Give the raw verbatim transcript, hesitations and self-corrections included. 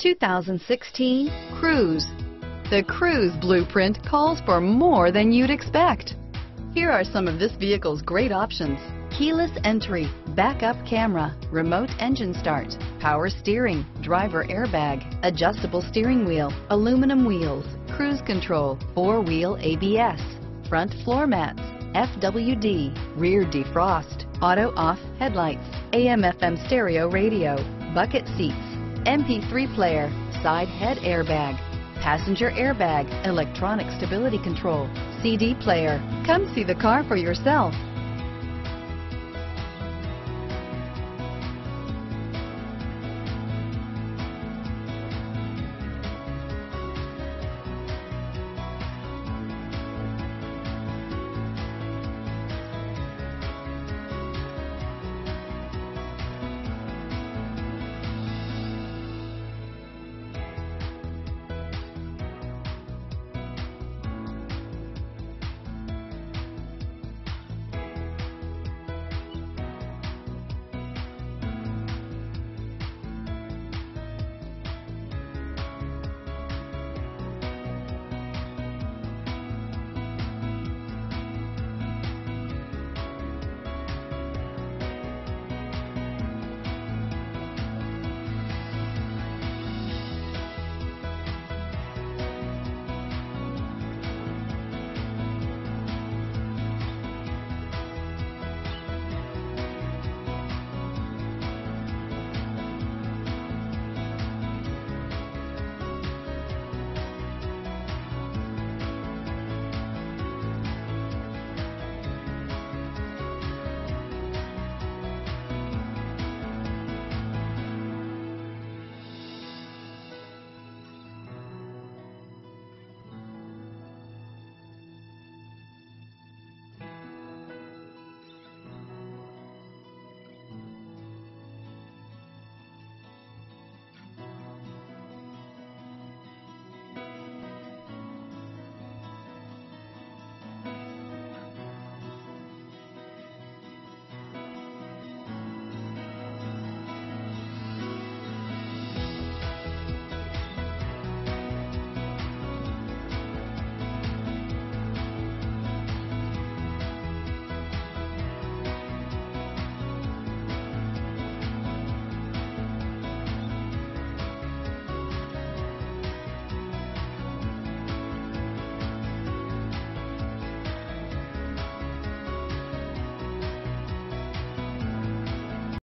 two thousand sixteen CRUZE. The CRUZE blueprint calls for more than you'd expect. Here are some of this vehicle's great options: keyless entry, backup camera, remote engine start, power steering, driver airbag, adjustable steering wheel, aluminum wheels, cruise control, four-wheel A B S, front floor mats, F W D, rear defrost, auto off headlights, A M F M stereo radio, bucket seats, M P three player, side head airbag, passenger airbag, electronic stability control, C D player. Come see the car for yourself.